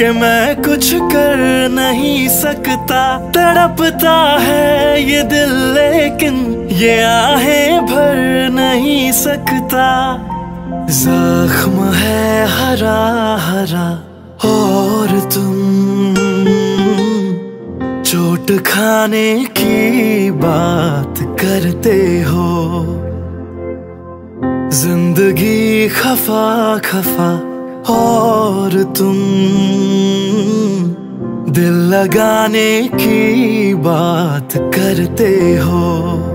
कि मैं कुछ कर नहीं सकता। तड़पता है ये दिल लेकिन ये आहें भर नहीं सकता। जख्म है हरा हरा और तुम चोट खाने की बात करते हो। जिंदगी खफा खफा और तुम दिल लगाने की बात करते हो।